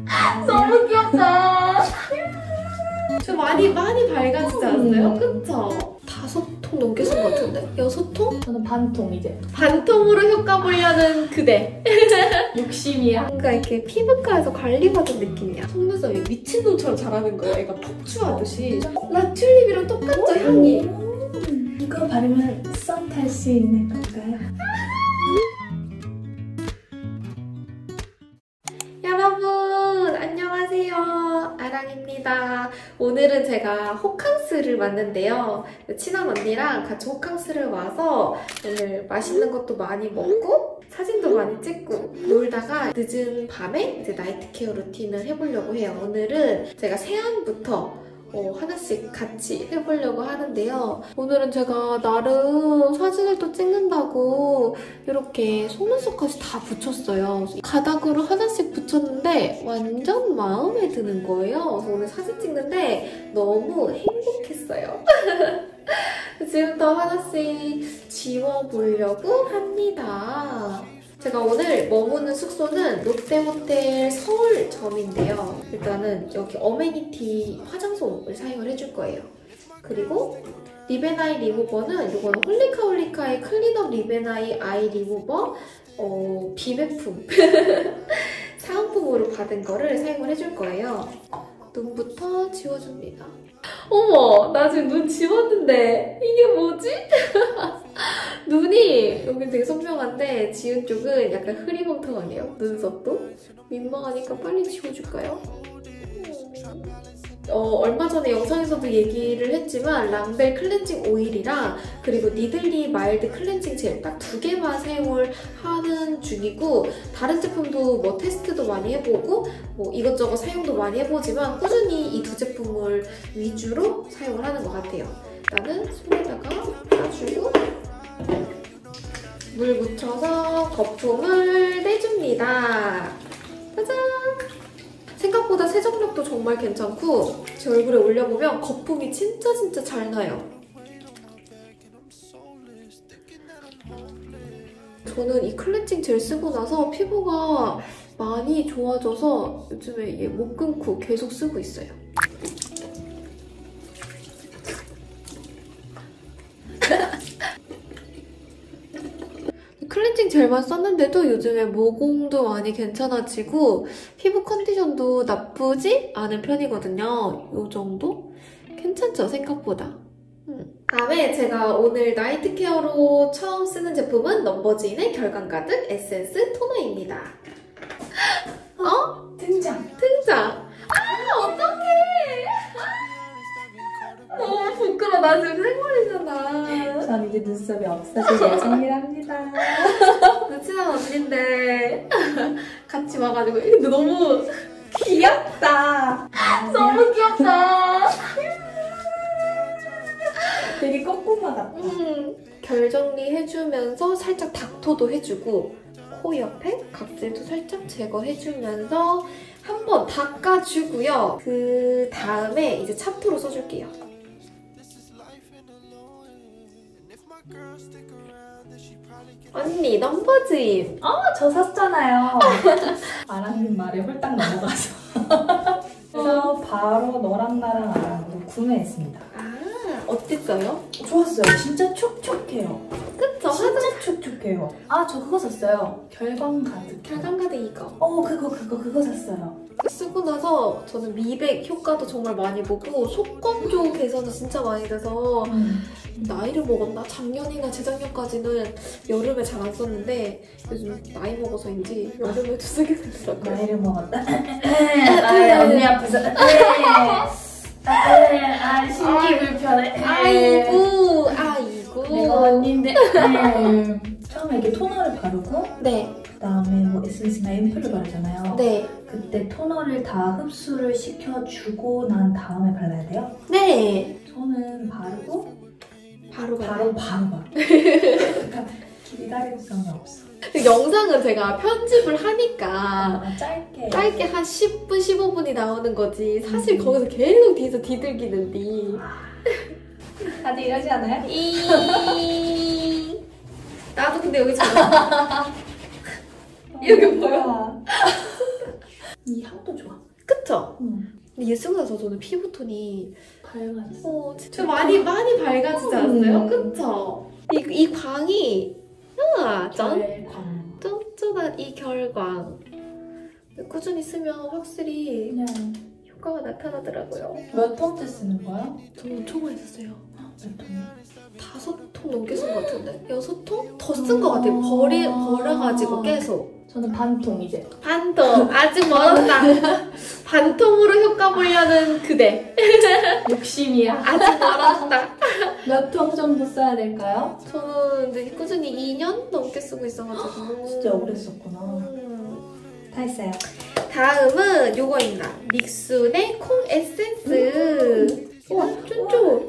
너무 귀엽다. 저 많이 밝아지지 않았어요? 그쵸? 5통 넘게 쓴 것 같은데? 6통? 저는 반통 이제. 반통으로 효과 보려는 그대. 욕심이야. 뭔가 이렇게 피부과에서 관리받은 느낌이야. 속눈썹이 미친놈처럼 자라는 거야. 얘가 폭주하듯이. 라튤립이랑 똑같죠, 향이? 이거 바르면 썸 탈 수 있는 건가요? 여러분 안녕하세요, 아랑입니다. 오늘은 제가 호캉스를 왔는데요. 친한 언니랑 같이 호캉스를 와서 오늘 맛있는 것도 많이 먹고 사진도 많이 찍고 놀다가 늦은 밤에 이제 나이트 케어 루틴을 해보려고 해요. 오늘은 제가 세안부터 하나씩 같이 해보려고 하는데요. 오늘은 제가 나름 사진을 또 찍는다고 이렇게 속눈썹까지 다 붙였어요. 가닥으로 하나씩 붙였는데 완전 마음에 드는 거예요. 그래서 오늘 사진 찍는데 너무 행복했어요. 지금부터 하나씩 지워보려고 합니다. 제가 오늘 머무는 숙소는 롯데호텔 서울점인데요. 일단은 여기 어메니티 화장솜을 사용을 해줄 거예요. 그리고 립앤아이 리무버는 이거는 홀리카홀리카의 클린업 립앤아이 아이 리무버 비매품 사은품으로 받은 거를 사용을 해줄 거예요. 눈부터 지워줍니다. 어머, 나 지금 눈 지웠는데 이게 뭐지? 눈이 여기 되게 선명한데 지은 쪽은 약간 흐리멍텅하네요. 눈썹도. 민망하니까 빨리 지워줄까요? 얼마 전에 영상에서도 얘기를 했지만 람벨 클렌징 오일이랑 그리고 니들리 마일드 클렌징 젤 딱 2개만 사용을 하는 중이고, 다른 제품도 뭐 테스트도 많이 해보고 뭐 이것저것 사용도 많이 해보지만 꾸준히 이 2 제품을 위주로 사용을 하는 것 같아요. 일단은 손에다가 따주고 물 묻혀서 거품을 내줍니다. 짜잔! 생각보다 세정력도 정말 괜찮고 제 얼굴에 올려보면 거품이 진짜 잘 나요. 저는 이 클렌징 젤 쓰고 나서 피부가 많이 좋아져서 요즘에 이게 못 끊고 계속 쓰고 있어요. 클렌징 젤만 썼는데도 요즘에 모공도 많이 괜찮아지고 피부 컨디션도 나쁘지 않은 편이거든요. 이 정도? 괜찮죠? 생각보다. 다음에 제가 오늘 나이트 케어로 처음 쓰는 제품은 넘버즈인의 결감 가득 에센스 토너입니다. 등장! 어떡해! 너무 부끄러워. 나 지금 생얼이잖아. 전 이제 눈썹이 없어질 예정이랍니다. 친한 언니인데 같이 와가지고 근데 너무 귀엽다. 너무 귀엽다. 되게 꼬꼬마 같다. 결 정리해주면서 살짝 닥터도 해주고 코 옆에 각질도 살짝 제거해주면서 한번 닦아주고요. 그 다음에 이제 샴푸로 써줄게요. 언니 넘버즈인. 저 샀잖아요. 아랑님 말에 홀딱 넘어가서. 그래서 바로 너랑 나랑 아랑으로 구매했습니다. 어땠어요? 좋았어요. 진짜 촉촉해요. 그쵸? 진짜 촉촉해요. 저 그거 샀어요. 결감 가득. 결감 가득 이거. 그거 샀어요. 쓰고 나서 저는 미백 효과도 정말 많이 보고 속건조 개선도 진짜 많이 돼서 나이를 먹었나? 작년이나 재작년까지는 여름에 잘 안 썼는데 요즘 나이 먹어서인지 여름에도 쓰게 되더라고요. 나이를 먹었다. 언니 앞에서. 신기 불편해. 아이고. 내가 언니인데. 처음에 이렇게 토너를 바르고 네. 그다음에 뭐 에센스나 앰플을 바르잖아요. 네. 그때 토너를 다 흡수를 시켜주고 난 다음에 발라야 돼요? 네. 저는 바르고 바로. 약간 기다림성이 없어. 영상은 제가 편집을 하니까 짧게 한 10분, 15분이 나오는 거지. 사실 거기서 계속 뒤에서 뒤들기는데. 다들 이러지 않아요? 나도 근데 여기 잘 여기 뭐야? 이 향도 좋아. 그쵸? 근데 얘 쓰고 나서 저는 피부톤이 밝아졌어. 진짜 많이 밝아지지 않았어요? 그쵸? 이 광이 짠! 결광. 쫀쫀한 이 결광 꾸준히 쓰면 확실히 그냥 효과가 나타나더라고요. 몇 톤째 쓰는 거야? 저는 엄청 많이 썼어요. 몇 톤? 5통 넘게 쓴 것 같은데? 6통? 더 쓴 것 같아요. 버려가지고 계속. 저는 반통 이제. 반통! 아직 멀었다. 반통으로 효과 보려는 그대. 욕심이야. 아직 멀었다. 몇 통 정도 써야 될까요? 저는 근데 꾸준히 2년 넘게 쓰고 있어가지고. 진짜 오래 썼구나. 다 했어요. 다음은 요거입니다. 믹순의 콩 에센스. 쫀쫀.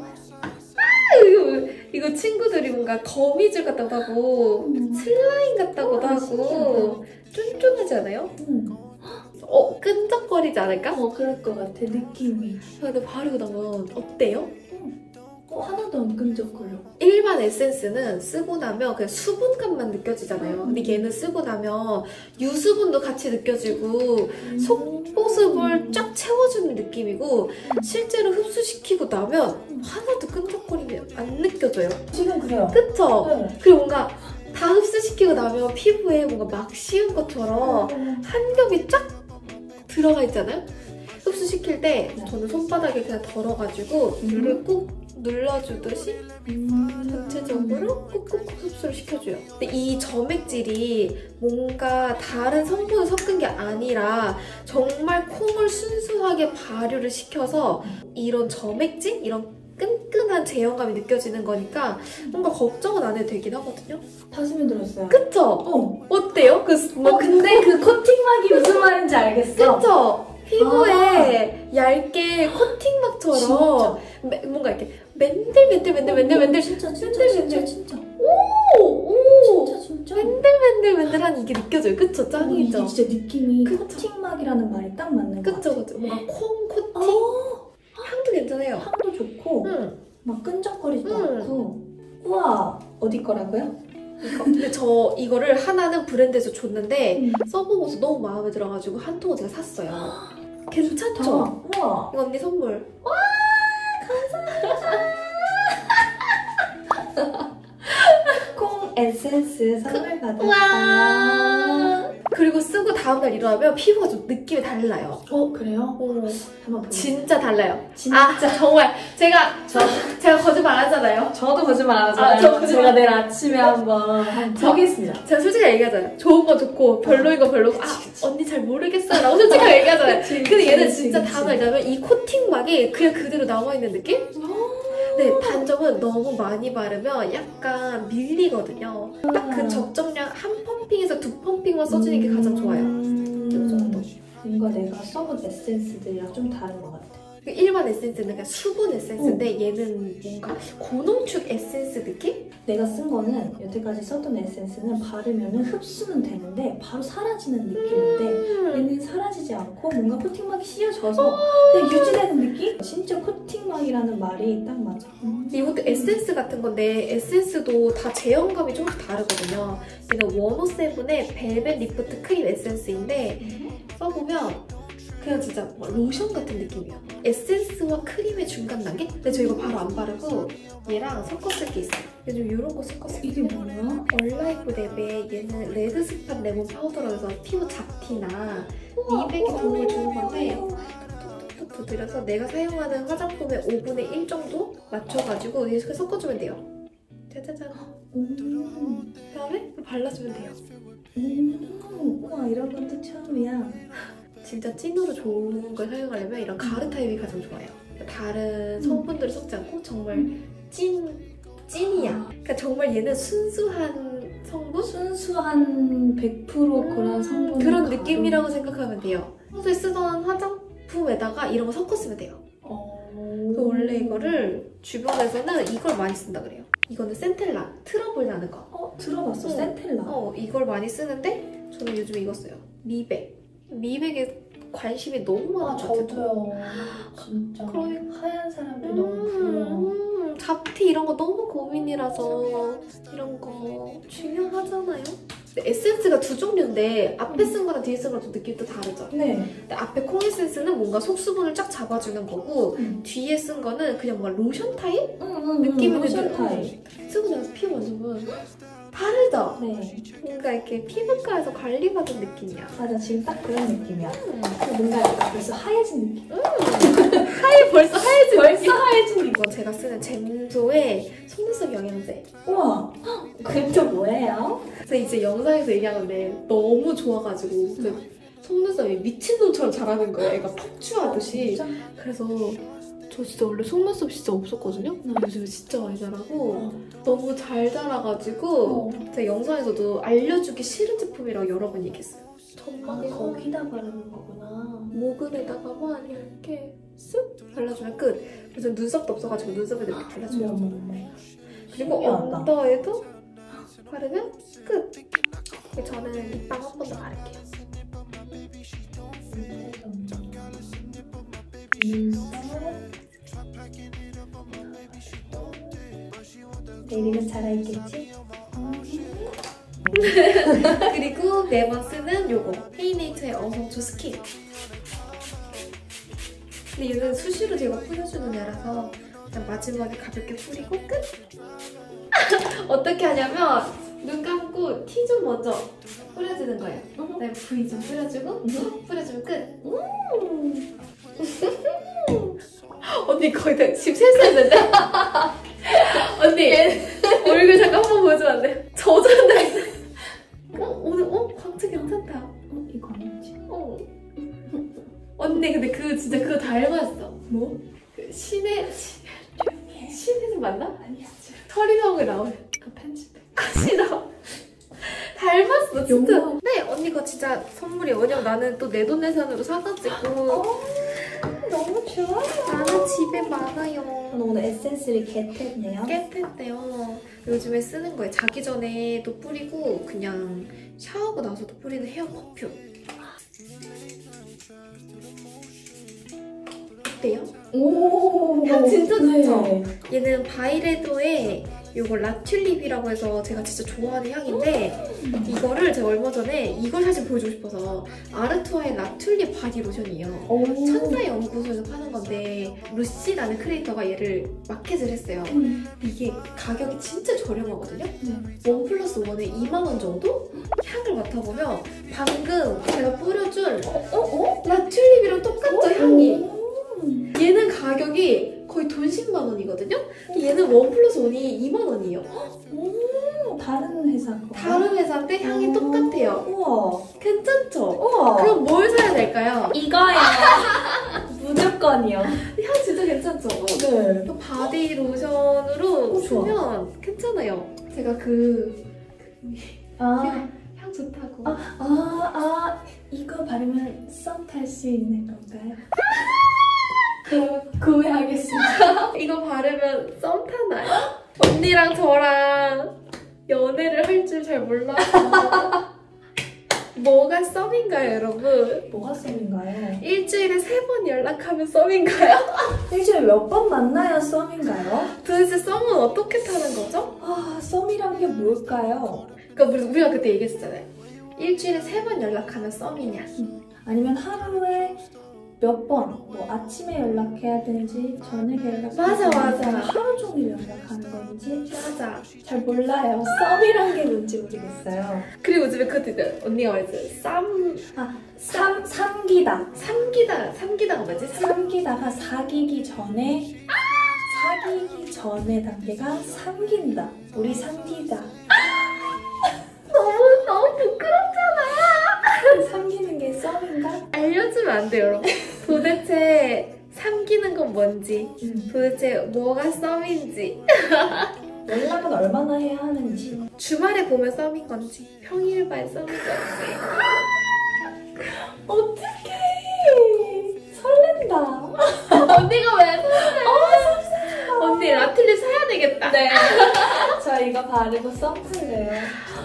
이거 친구들이 뭔가 거미줄 같다고 하고 슬라임 같다고도 하고 쫀쫀하지 않아요? 끈적거리지 않을까? 그럴 것 같아, 느낌이. 근데 바르고 나면 어때요? 하나도 안 끈적거려. 일반 에센스는 쓰고 나면 그냥 수분감만 느껴지잖아요. 근데 얘는 쓰고 나면 유수분도 같이 느껴지고 속보습을 쫙 채워주는 느낌이고 실제로 흡수시키고 나면 하나도 끈적거림이 안 느껴져요. 지금 그래요. 그쵸? 네. 그리고 뭔가 다 흡수시키고 나면 피부에 뭔가 막 씌운 것처럼 한 겹이 쫙 들어가 있잖아요? 흡수시킬 때 저는 손바닥에 그냥 덜어가지고 물을 꾹 눌러주듯이 전체적으로 꾹꾹꾹 흡수를 시켜줘요. 근데 이 점액질이 뭔가 다른 성분을 섞은 게 아니라 정말 콩을 순수하게 발효를 시켜서 이런 점액질? 이런 끈끈한 제형감이 느껴지는 거니까 뭔가 걱정은 안 해도 되긴 하거든요. 다 스며들었어요. 그쵸? 어때요? 근데 그 코팅막이 무슨 말인지 알겠어. 그쵸? 피부에 얇게 코팅막처럼 뭔가 이렇게 맨들맨들 진짜 맨들맨들한 이게 느껴져요. 그쵸? 짱이죠? 이게 진짜 느낌이 그쵸? 코팅막이라는 말이 딱 맞는 것 같아. 그쵸? 뭔가 콩 코팅? 향도 괜찮아요. 향도 좋고 막 끈적거리지도 응. 않고. 우와, 어디 거라고요? 근데 저 이거를 하나는 브랜드에서 줬는데 써보고서 너무 마음에 들어가지고 한 통을 제가 샀어요. 괜찮죠? 우와. 이거 언니 선물. 콩 에센스 선물 받았어요. 와. 그리고 쓰고 다음날 일어나면 피부가 좀 느낌이 달라요. 그래요? 한번 볼게요. 진짜 달라요. 진짜. 정말 제가 거짓말 안 하잖아요. 저도 거짓말 안 하잖아요. 제가 내일 아침에 한번 보겠습니다. 제가 솔직히 얘기하잖아요. 좋은 거 좋고 별로인 거 별로고 언니 잘 모르겠어요 라고 솔직히 얘기하잖아요. 근데 얘는 진짜 다음날 일어나면 이 코팅막이 그냥 그대로 남아있는 느낌? 네, 단점은 너무 많이 바르면 약간 밀리거든요. 딱 그 적정량 한 펌핑에서 2펌핑만 써주는 게 가장 좋아요. 이 정도. 뭔가 내가 써본 에센스들이랑 좀 다른 것 같아. 일반 에센스는 그냥 수분 에센스인데 얘는 뭔가 고농축 에센스 느낌? 내가 쓴 거는 여태까지 썼던 에센스는 바르면 흡수는 되는데 바로 사라지는 느낌인데 얘는 사라지지 않고 뭔가 코팅막이 씌워져서 그냥 유지되는 느낌? 진짜 코팅막이라는 말이 딱 맞아. 이것도 에센스 같은 건데 에센스도 다 제형감이 조금씩 다르거든요. 얘는 107의 벨벳 리프트 크림 에센스인데 써보면 그냥 진짜 로션 같은 느낌이야. 에센스와 크림의 중간 단계? 근데 저 이거 바로 안 바르고 얘랑 섞었을 게 있어요. 요즘 이런 거 섞었어요. 이게 뭐야? 얼라이프 랩에 얘는 레드 스팟 레몬 파우더로 해서 피부 잡티나 미백에 도움을 주는 건데 톡톡톡 두드려서 내가 사용하는 화장품의 5분의 1 정도 맞춰가지고 이렇게 섞어주면 돼요. 짜자잔. 그다음에 발라주면 돼요. 우와, 이런 것도 처음이야. 진짜 찐으로 좋은 걸 사용하려면 이런 가루 타입이 가장 좋아요. 다른 성분들을 섞지 않고 정말 찐이야. 그러니까 정말 얘는 순수한 성분? 순수한 100% 그런 성분 그런 느낌이라고 생각하면 돼요. 평소에 쓰던 화장품에다가 이런 거 섞었으면 돼요. 원래 이거를 주변에서는 이걸 많이 쓴다 그래요. 이거는 센텔라, 트러블 나는 거. 들어봤어. 센텔라. 이걸 많이 쓰는데 저는 요즘 이거 써요. 미백에 관심이 너무 많아가지고. 저도요. 진짜. 그러니까. 하얀 사람들 너무 부러워. 잡티 이런 거 너무 고민이라서 이런 거 중요하잖아요. 에센스가 두 종류인데 앞에 쓴 거랑 뒤에 쓴 거랑 좀 느낌이 또 다르죠? 네. 근데 앞에 콩 에센스는 뭔가 속수분을 쫙 잡아주는 거고 뒤에 쓴 거는 그냥 뭔가 로션 타입? 느낌이 로션 타입. 쓰고 나서 피부 만져보면 다르죠? 네. 뭔가 이렇게 피부과에서 관리받은 느낌이야. 맞아, 지금 딱 그런 느낌이야. 뭔가 약간 벌써 하얘진 느낌. 벌써 하얘진 벌써 하얘진 느낌. 이건 제가 쓰는 잼소의 속눈썹 영양제. 우와, 그게 또 뭐예요? 제가 이제 영상에서 얘기하는데 너무 좋아가지고 속눈썹이 미친놈처럼 자라는 거예요. 애가 폭주하듯이. 진짜? 그래서 저 진짜 원래 속눈썹 진짜 없었거든요? 요즘에 진짜 많이 자라고 너무 잘 자라가지고 제가 영상에서도 알려주기 싫은 제품이라고 여러 번 얘기했어요. 전방에 거기다 바르는 거구나. 모근에다가만 이렇게 쓱 발라주면 끝. 그래서 눈썹도 없어가지고 눈썹에도 이렇게 발라주면 그리고 신기하다. 언더에도 바르면 끝. 저는 립밤 한 번 더 바를게요. 내일은 자라있겠지? 그리고 매번 쓰는 요거 헤이네이처의 어성초 스킨. 근데 얘는 수시로 제가 뿌려주는 애라서 그냥 마지막에 가볍게 뿌리고 끝! 어떻게 하냐면 눈 감고 T 좀 먼저 뿌려주는 거예요. 그다음에 V 좀 뿌려주고 뿌려주면 끝! 언니 거의 다 지금 실수했는데? 언니 얼굴 잠깐 한번 보여주면 안 돼? 젖었네. 오늘 광채 괜찮다. 이거 아니지? 언니 근데 그 진짜 그거 닮았어. 뭐? 그 신혜는 맞나? 아니야. 서리성에 나오는 그 편집해. 싫어. 닮았어 진짜. 영화. 네 언니 그거 진짜 선물이야. 왜냐면 나는 또 내돈내산으로 사가지고 너무 좋아. 나는 집에 많아요. 오늘 에센스를 겟했네요. 깼는데요. 요즘에 쓰는 거예요. 자기 전에도 뿌리고 그냥 샤워하고 나서도 뿌리는 헤어 퍼퓸. 어때요? 오, 향 진짜 좋죠? 네. 얘는 바이레도의 이거 라튤립이라고 해서 제가 진짜 좋아하는 향인데 이거를 제가 얼마 전에 이걸 사실 보여주고 싶어서 아르투아의 라튤립 바디 로션이에요. 천사연구소에서 파는 건데 루시라는 크리에이터가 얘를 마켓을 했어요. 이게 가격이 진짜 저렴하거든요. 원 플러스 원에 2만 원 정도? 향을 맡아보면 방금 제가 뿌려준 라튤립이랑 똑같죠 향이? 얘는 가격이 거의 돈 10만 원이거든요? 얘는 원 플러스 원이 2만 원이에요. 다른 회사 거. 다른 회사인데 향이 똑같아요. 우와. 괜찮죠? 우와. 그럼 뭘 사야 될까요? 이거요. 무조건이요. 향 진짜 괜찮죠? 네. 또 바디 로션으로 좋아. 쓰면 괜찮아요. 제가 향 좋다고. 이거 바르면 썸 탈 수 있는 건가요? 그럼 구매하겠습니다. 이거 바르면 썸 타나요? 언니랑 저랑 연애를 할 줄 잘 몰라서 뭐가 썸인가요, 여러분? 뭐가 썸인가요? 일주일에 3번 연락하면 썸인가요? 일주일에 몇 번 만나야 썸인가요? 도대체 썸은 어떻게 타는 거죠? 썸이란 게 뭘까요? 그러니까 우리가 그때 얘기했잖아요. 일주일에 3번 연락하면 썸이냐? 아니면 하루에 몇 번, 뭐 아침에 연락해야 되는지 저녁에 연락해야 맞아, 되는지 맞아. 하루 종일 연락하는 건지 맞아. 잘 몰라요. 썸이란 게 뭔지 모르겠어요. 그리고 요즘에 그것도 있어요. 언니가 말했잖아요. 삼기다. 삼기다가 뭐지? 삼기다가 사귀기 전에 단계가 삼긴다. 우리 삼기다. 너무 부끄럽잖아. 삼기는 게 썸인가? 알려주면 안 돼요, 여러분. 도대체 삼기는 건 뭔지, 도대체 뭐가 썸인지, 연락은 얼마나 해야 하는지. 주말에 보면 썸인 건지, 평일반 썸인 건지. 어떡해. 설렌다. 언니가 왜 설레? 언니 라틀립 사야 되겠다. 네. 저 이거 바르고 썸 탈래요.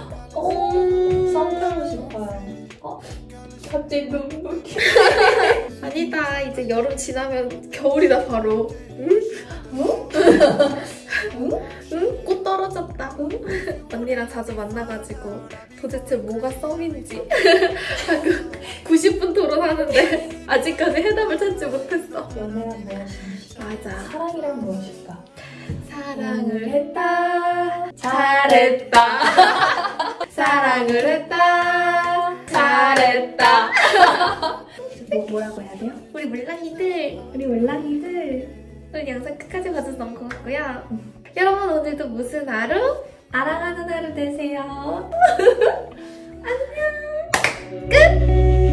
썸 타고 싶어요. 갑자기 눈물. 아니다. 이제 여름 지나면 겨울이다 바로. 응? 응? 꽃 떨어졌다. 응? 언니랑 자주 만나가지고 도대체 뭐가 썸인지 90분 토론하는데 아직까지 해답을 찾지 못했어. 연애란 무엇인지, 맞아. 사랑이란 무엇일까? 사랑을 했다. 잘했다. 사랑을 했다. 잘했다. 뭐라고 해야 돼요? 우리 물랑이들, 우리 웰랑이들 오늘 영상 끝까지 봐줘서 너무 고맙고요. 여러분 오늘도 무슨 하루? 알아가는 하루 되세요. 끝!